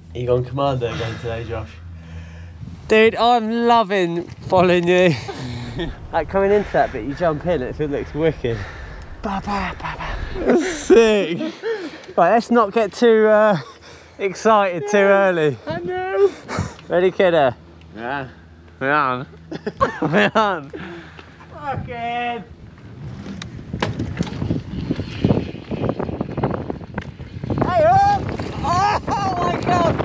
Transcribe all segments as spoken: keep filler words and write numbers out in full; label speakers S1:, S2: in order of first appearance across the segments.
S1: You gone commando again today, Josh?
S2: Dude, I'm loving following you. Like coming into that bit, you jump in, it looks wicked. Ba, ba, ba, ba.
S1: Sick!
S2: Right, let's not get too uh, excited yeah, too early.
S1: I know!
S2: Ready, kidder?
S1: Yeah. We're on. We're on.
S2: Fucking! Hey up! Oh, oh my god!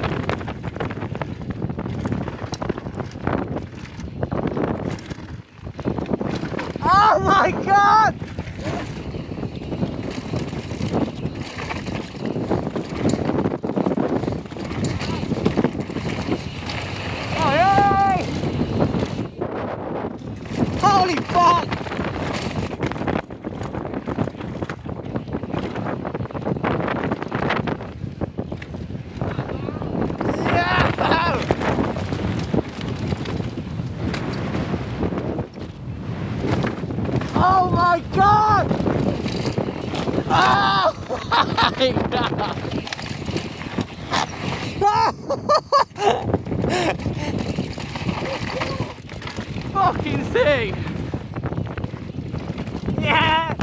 S2: Oh my god! Holy fuck! Yeah! Oh my god! Oh my god!
S1: Fucking sick!
S2: Yeah!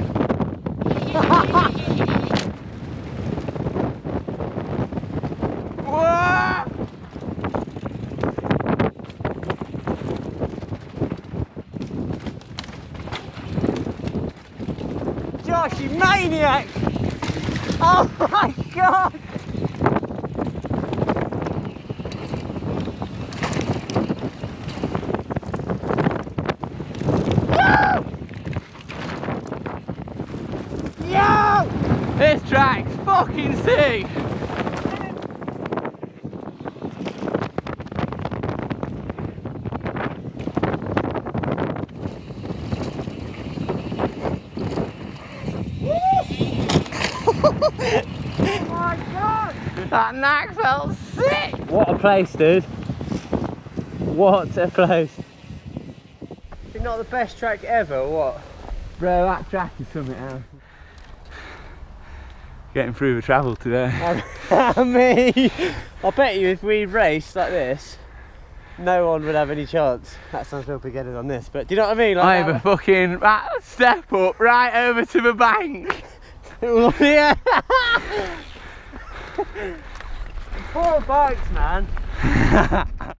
S2: Josh, you maniac! Oh my god!
S1: This track's fucking sick!
S2: Oh my god!
S1: That knack felt sick!
S2: What a place, dude. What a place. Is it not the best track ever, or what?
S1: Bro, that track is something else. Getting through the travel today.
S2: Me! I bet you if we raced like this, no one would have any chance. That sounds real big-headed on this, but do you know what I mean? Like
S1: I have a fucking that step up right over to the bank.
S2: Yeah! Four bikes, man.